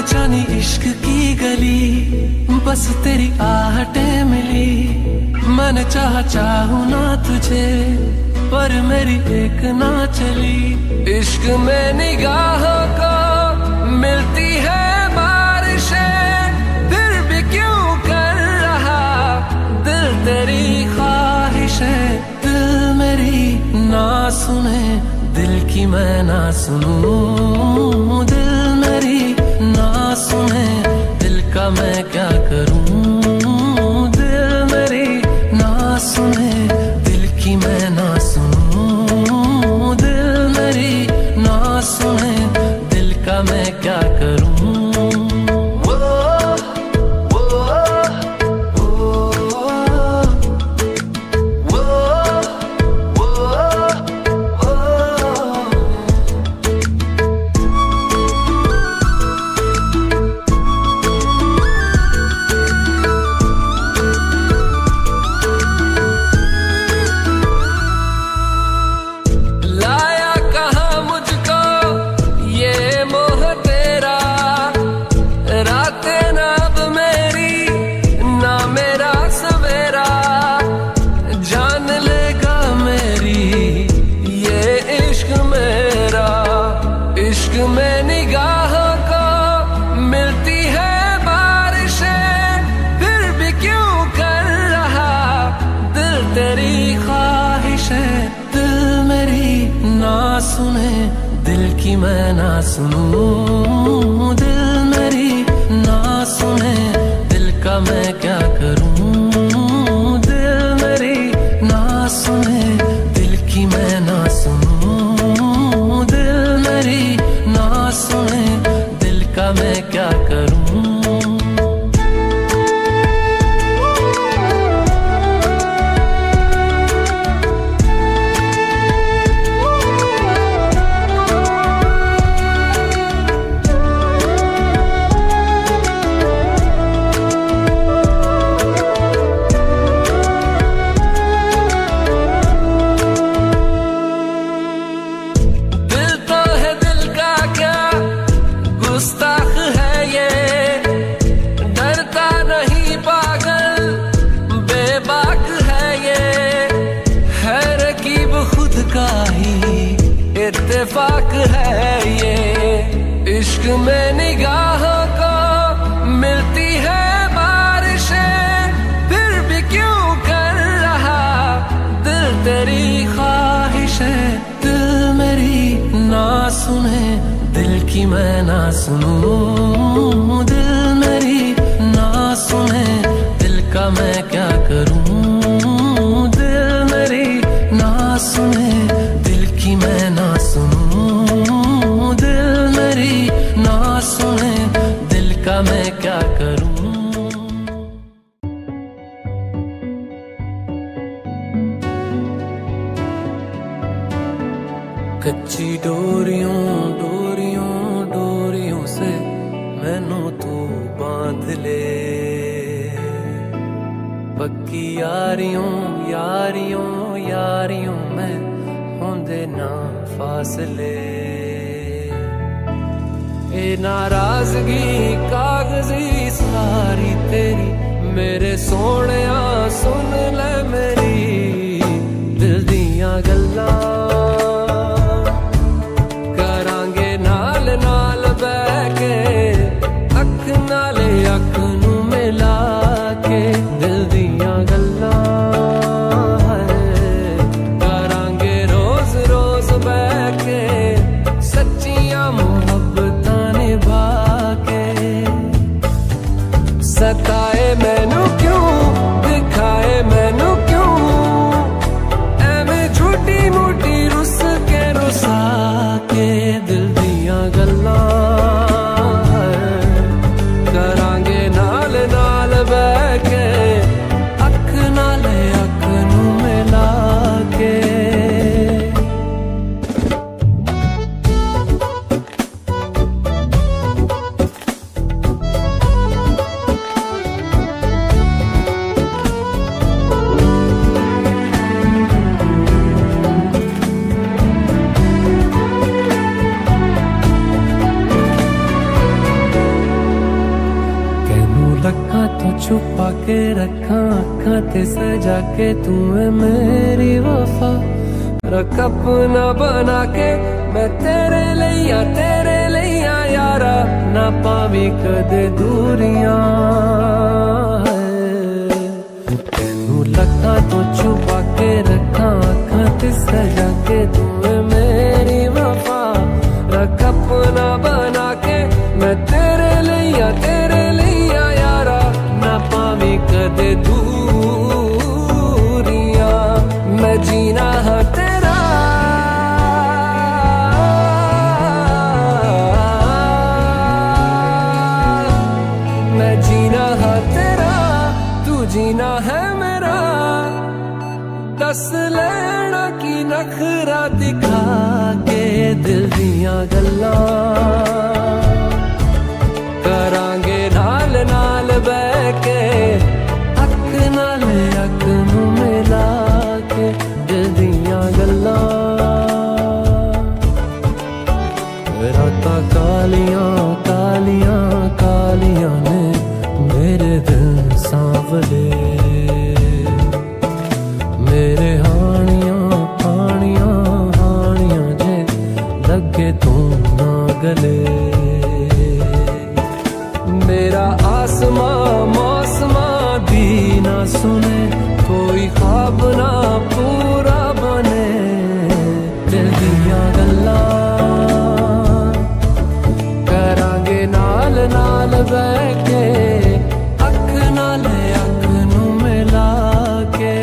जानी इश्क की गली, बस तेरी आहटें मिली। मैंने चाहूं ना तुझे, पर मेरी एक ना चली। इश्क में निगाहों को मिलती है बारिशें, फिर भी क्यों कर रहा दिल तेरी ख्वाहिशें। दिल मेरी ना सुने, दिल की मैं ना सुनूं। दिल मेरी ना सुने, दिल का मैं क्या करूं। दिल मेरी ना सुने, दिल की मैं ना सुनूं। दिल मेरी ना सुने, दिल का मैं क्या करूं। मैं ना सुनूं। दिल मेरी ना सुने, दिल का मैं क्या करूं। दिल मेरी ना सुने, दिल की मैं ना सुनूं। दिल मेरी ना सुने, दिल का मैं क्या करूं। इत्तेफाक है ये, इश्क में निगाहों को मिलती है बारिशें, फिर भी क्यों कर रहा दिल तेरी ख्वाहिशें। दिल मेरी ना सुने, दिल की मैं ना सुनूं। दिल मेरी ना सुने, दिल का मैं क्या करूं। दिल मेरी ना सुने, दिल की मैं ना सुनूं। दिल मेरी ना सुने, दिल का मैं क्या करूं। कच्ची डोरियों डोरियों डोरियों से मैनू तू बांध ले, पक्की यारियों यारियों यारियों में होंदे ना फासले। ए नाराजगी कागजी सारी तेरी, मेरे सोहणिया सुन ले मेरी दिल दियां गल्लां। करांगे नाल नाल बैठ के, अख नाले अख नू मिला के दिल दियां गल्लां। सताए मैनू क्यों, दिखाए मैनू क्यों, एवें झूठी मूठी रुस के रुसा के दिल दियां गल्लां। करांगे नाल नाल बैठ के, अख नाले अख नू मिला के। छुपा के रखा अखा ते सजा के तू है मेरी वफा। रख अपना बना के मैं तेरे लिया यारा, ना पावी कदे दूरियां। तेनू लखा तो छुपा के रखा अखा ते सजा के तू है मेरी वफा। रख अपना बना के मैं तेरे लिया यारा, ना पावी कदे दूरियां। मैं जीना है तेरा, मैं जीना है तेरा, तू जीना है मेरा। दस लेना की नखरा दिखा के दिल दियां गल्लां करांगे नाल नाल बह के। अख नाल अख नू मिला के दिल दियां गल्लां। रातां कालियां कालियां कालियां ने मेरे दिल सांवले, मेरे हानियां हानियां हानियां जे लगे तू ना गले। मेरा आसमां मौसमां भी ना सुने, कोई ख्वाब ना पूरा बने। दिल दियां गल्लां करांगे नाल नाल बह के। अख नाल अख नू मिला के।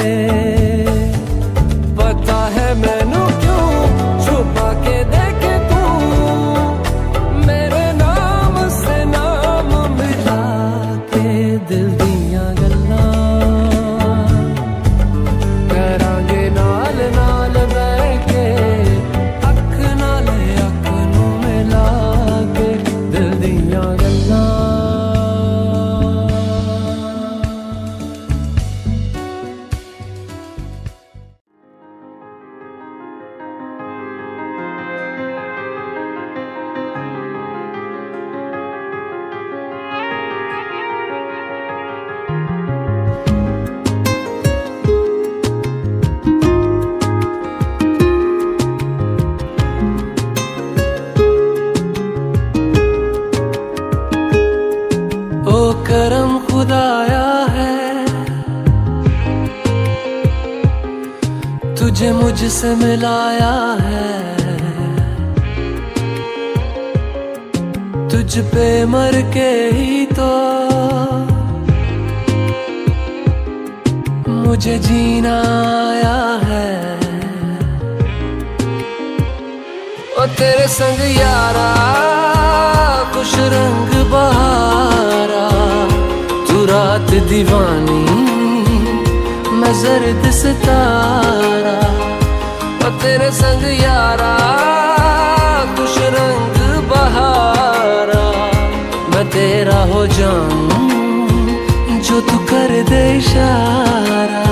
पता है मैनू क्यों छुपा के देखे तू मेरे नाम से नाम मिला के। दिल दियां गल्लां करांगे नाल नाल बह के। अख नाल अख नू मिला के दिल दियां गल्लां। ओ करम खुदाया है तुझे मुझसे मिलाया है। तुझ पे मर के ही तो मुझे जीना आया है। ओ तेरे संग यारा खुश रंग बहारा, तू रात दीवानी मैं जर्द सितारा। ओ तेरे संग यारा खुश रंग बहारा, मैं तेरा हो जाऊं जो तू कर दे इशारा।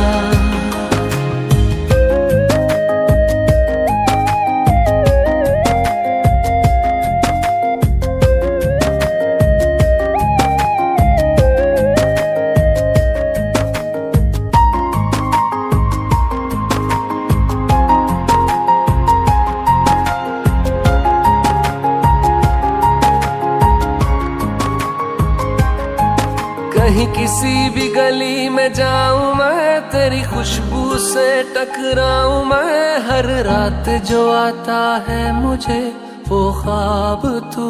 कहीं किसी भी गली में जाऊं मैं, तेरी खुशबू से टकराऊं मैं। हर रात जो आता है मुझे वो ख्वाब तू,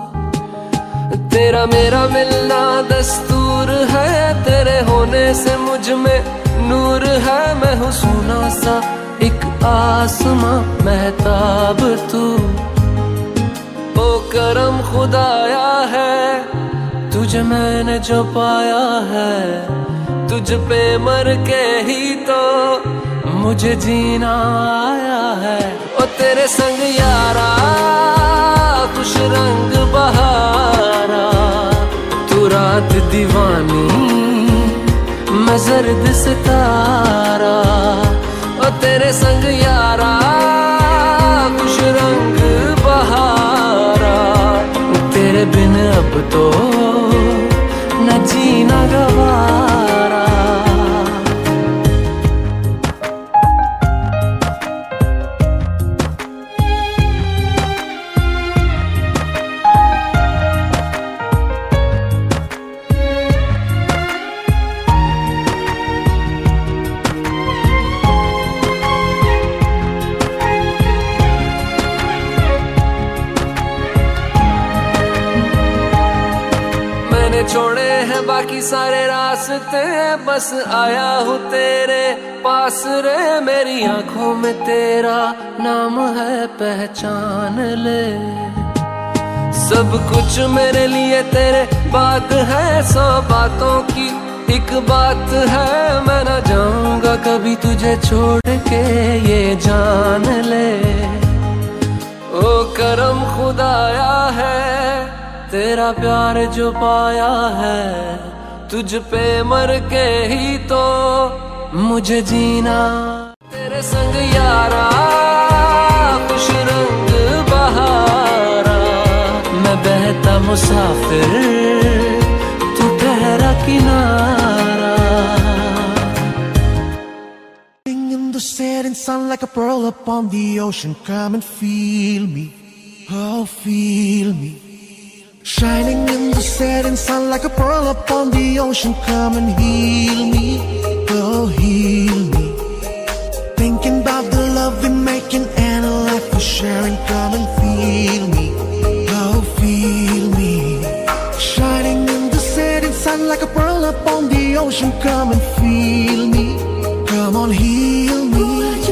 तेरा मेरा मिलना दस्तूर है। तेरे होने से मुझ में नूर है, मैं हूँ सोना सा एक आसमां महताब तू। ओ करम खुदाया है तुझे मैंने जो पाया है। तुझ पे मर के ही तो मुझे जीना आया है। ओ तेरे संग यारा खुश रंग बहारा, तू रात दीवानी मैं जर्द सितारा। ओ तेरे संग यारा खुश रंग बहारा, तेरे बिन अब तो न जीना गवारा। बाकी सारे रास्ते बस आया हूँ तेरे पास रे। मेरी आंखों में तेरा नाम है, पहचान ले। सब कुछ मेरे लिए तेरे बात है, 100 बातों की एक बात है। मैं ना जाऊंगा कभी तुझे छोड़ के, ये जान ले। ओ करम खुदाया है, तेरा प्यार जो पाया है। तुझ पे मर के ही तो मुझे जीना। तेरे संग यारा खुश रंग बहारा, मैं बहता मुसाफिर तू ठहरा किनारा। In the setting sun like a pearl upon the ocean, come and feel me, oh feel me. Shining in the setting sun like a pearl upon the ocean, come and heal me, oh heal me. Thinking about the love we're making and a life we're sharing, come and feel me, oh feel me. Shining in the setting sun like a pearl upon the ocean, come and feel me, come on heal me.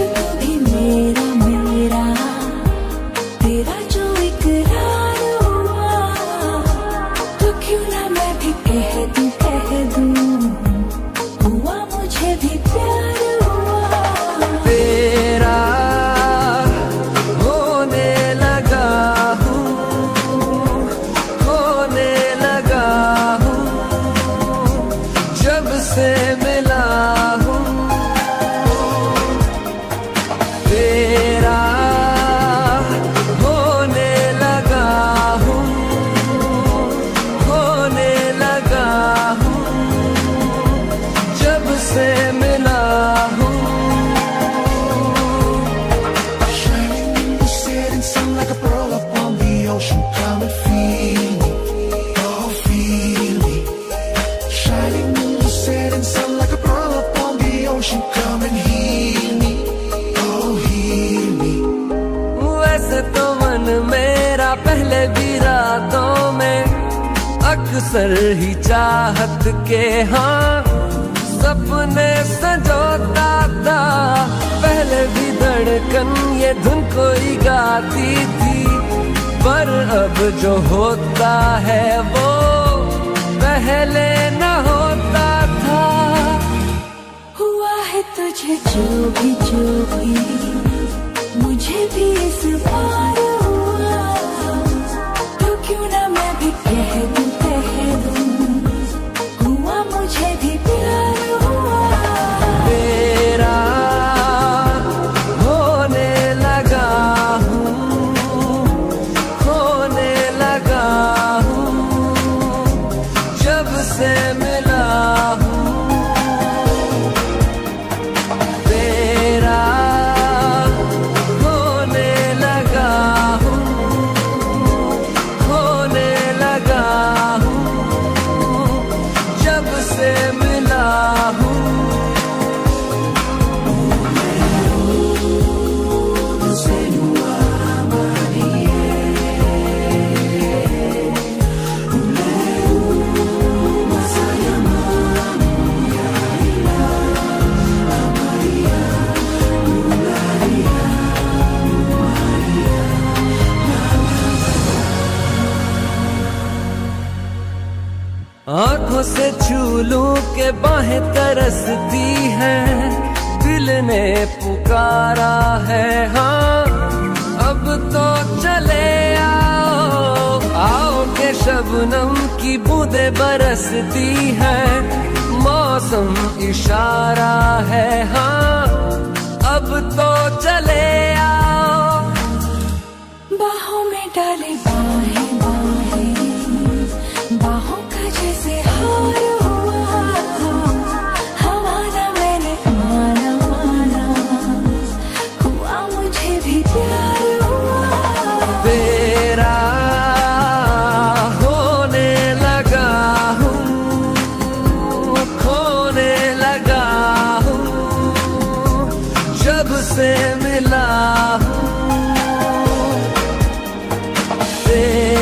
अक्सर ही चाहत के हाँ सपने संजोता था। पहले भी धड़कन ये धुन कोई गाती थी, पर अब जो होता है वो पहले न होता था। हुआ है तुझे जो भी मुझे भी इस बार हुआ, तो क्यों ना मैं भी कह दूं हुआ मुझे भी प्यार हुआ। तेरा होने लगा हूँ, होने लगा हूँ, जब से मिला हूँ। तेरा होने लगा हूँ, होने लगा हूँ, जब से मिला हूँ। आँखों से छू लूं के बाहें तरसती हैं, दिल ने पुकारा है हाँ। अब तो चले आओ, आओ के शबनम की बूंदें बरसती हैं। मौसम इशारा है हाँ, अब तो चले आओ। बाहों में डाले बाहें बाहें, बाहों का जैसे हार हुआ। हमारा मैंने माना माना, हुआ मुझे भी प्यार हुआ। तेरा होने लगा हूँ, खोने लगा हूँ, जब से मिला हूँ। तेरा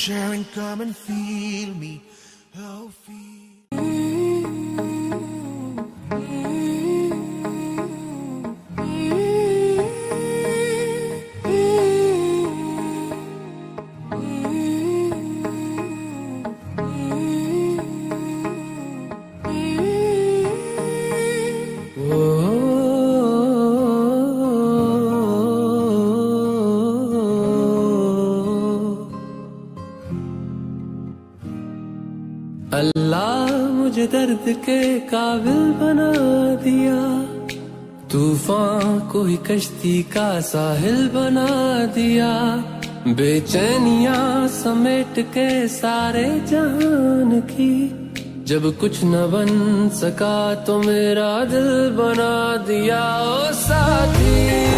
sharing, come and feel me. Oh, feel. अल्लाह मुझे दर्द के काबिल बना दिया, तूफान को ही कश्ती का साहिल बना दिया, बेचैनियां समेट के सारे जहान की, जब कुछ न बन सका तो मेरा दिल बना दिया। ओ साथी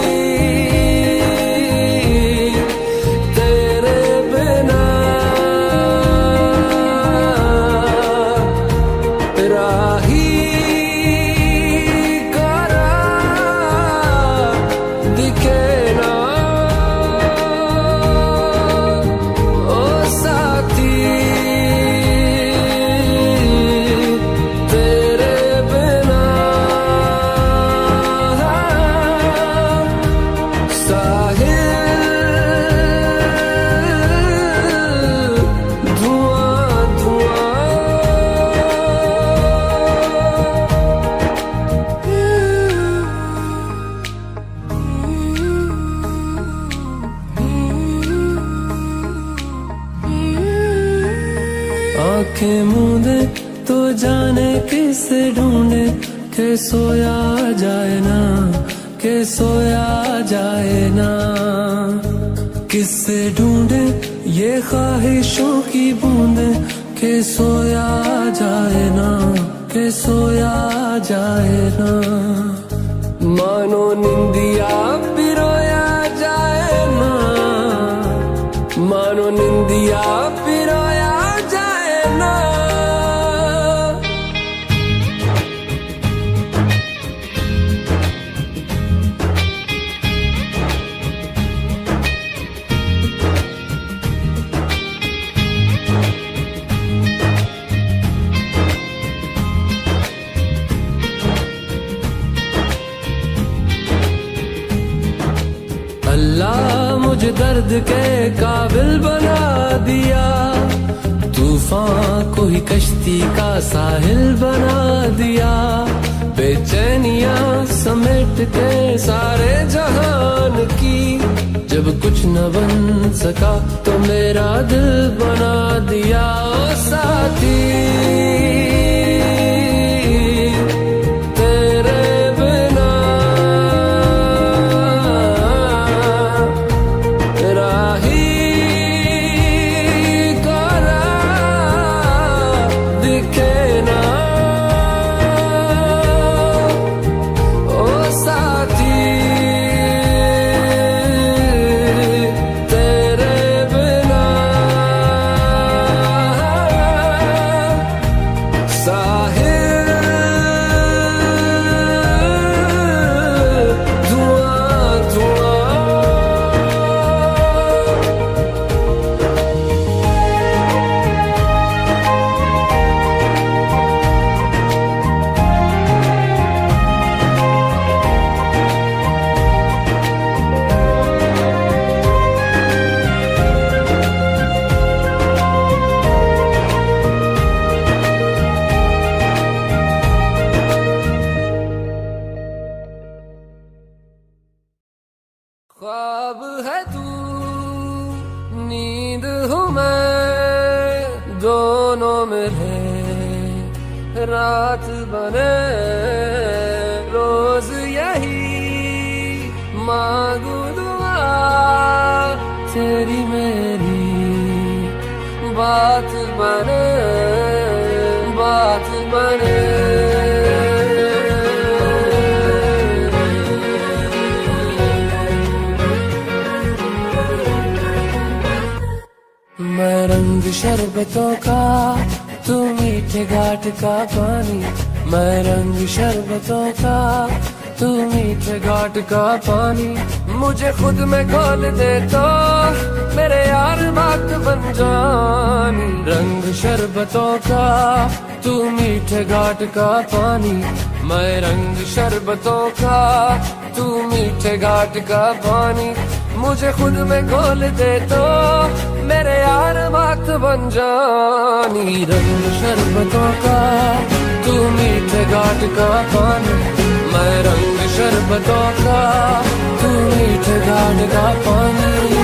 आंखें मूंदे तो जाने किसे ढूंढे, के सोया जाए ना, के सोया जाए ना, किससे ढूंढे ये ख्वाहिशों की बूंदे, के सोया जाए ना, के सोया जाए ना, मानो निंदिया पिरोया जाए ना, मानो निंदिया पिरोया जाए ना। अल्लाह मुझे दर्द के काबिल बना दिया, तूफान को ही कश्ती का साहिल बना दिया, बेचैनियां समेट के सारे जहान की, जब कुछ न बन सका तो मेरा दिल बना दिया। ओ साथी ख्वाब है तू, नींद हूँ मैं, दोनों मिले रात बने, रोज यही मांगू दुआ, तेरी मेरी बात बने, बात बने। मैं रंग शरबतों का, तू मीठे घाट का पानी, मैं रंग शरबतों का, तू मीठे घाट का पानी मुझे खुद में घोल दे तो मेरे यार बात बन जानी। रंग शरबतों का तू मीठे घाट का पानी, मैं रंग शरबतों का तू मीठे घाट का पानी मुझे खुद में घोल दे तो मेरे यार बात बन जानी। रंग शरबतों का तू मीठे घाट का पानी, मैं रंग शरबतों का तू मीठे घाट का पानी।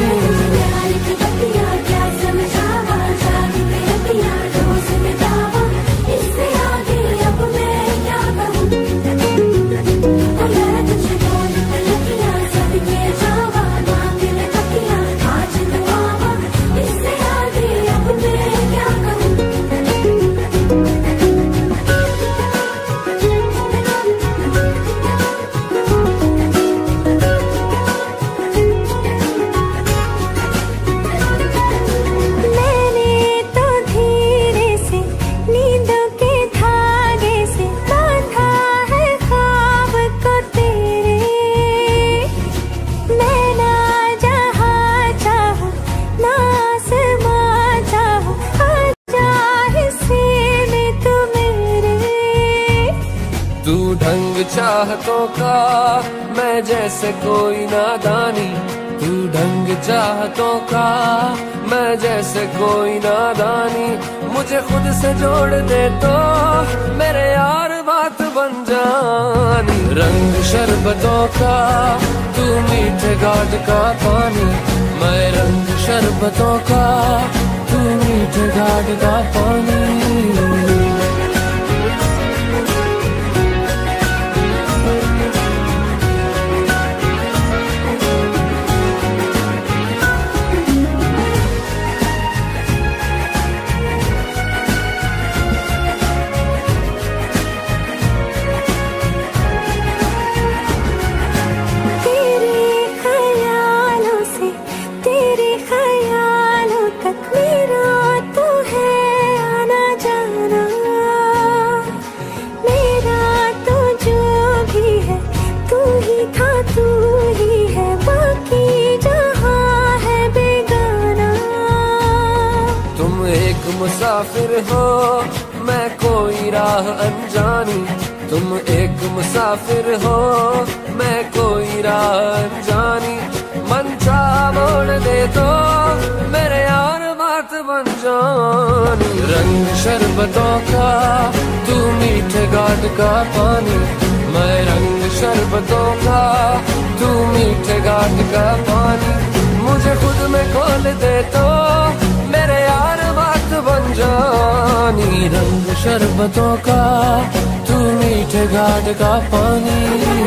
चाहतों का मैं जैसे कोई नादानी, तू ढंग चाहतों का मैं जैसे कोई नादानी मुझे खुद से जोड़ दे तो मेरे यार बात बन जानी। रंग शरबतों का तू मीठे घाट का पानी, मैं रंग शरबतों का तू मीठे घाट का पानी। मुसाफिर हो मैं कोई राह अनजानी, तुम एक मुसाफिर हो मैं कोई राह अनजानी मन चाह मोड़ दे तो मेरे यार बात बन जानी। रंग शरबतों का तू मीठे घाट का पानी, मैं रंग शरबतों का तू मीठे घाट का पानी मुझे खुद में खोल दे तो मेरे यार बात बन जानी। रंग शरबतों का तू मीठे घाट का पानी।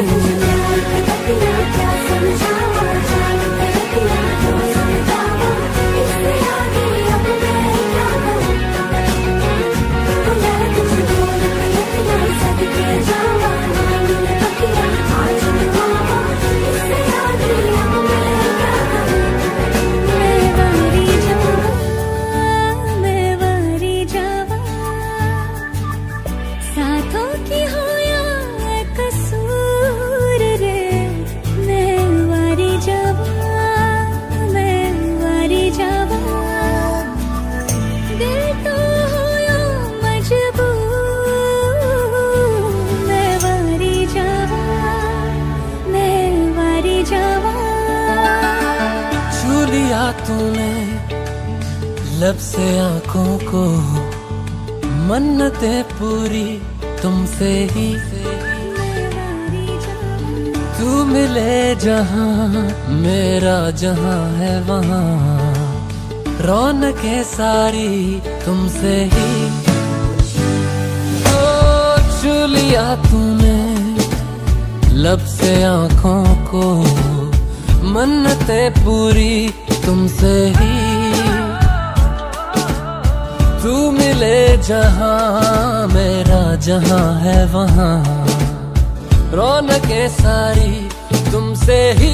तूने लब से आंखों को मन्नतें पूरी तुमसे ही, तू मिले जहां मेरा जहां है वहां रौनकें सारी तुमसे ही। तो छू लिया तूने लब से आंखों को मन्नतें पूरी तुमसे ही, तू मिले जहां मेरा जहां है वहां रौनकें सारी तुमसे ही।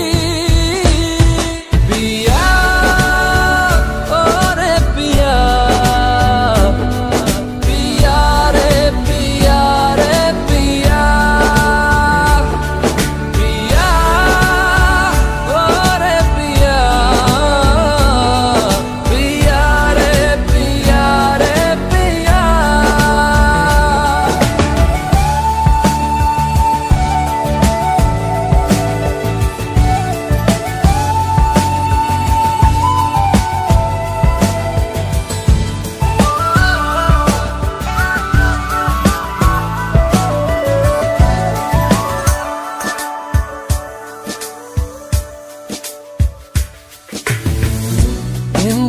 पिया और पिया पिया रे पिया रे पिया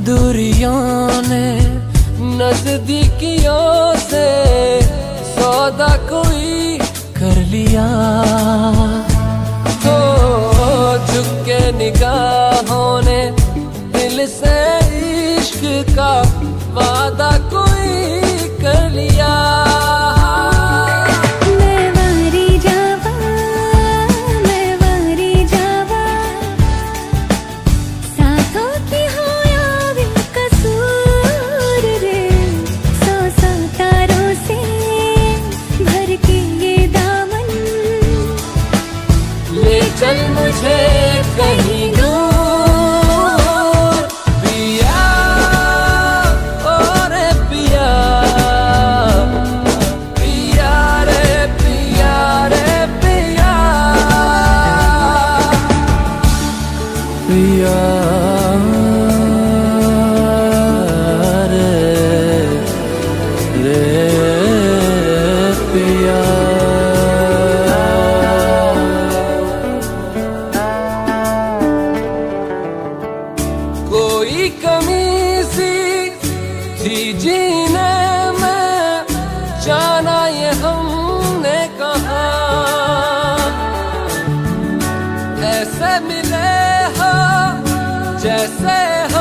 दूरियों ने नजदीकियों से सौदा कोई कर लिया। तो झुक के निगाहों ने दिल से इश्क का वादा कोई कर लिया। चल मुझे कहीं दूर पिया, ओ रे पिया, पिया रे पिया रे पिया, पिया रे पिया। कोई कमी सी थी जीने में, जाना ये हमने कहा। ऐसे मिले हो जैसे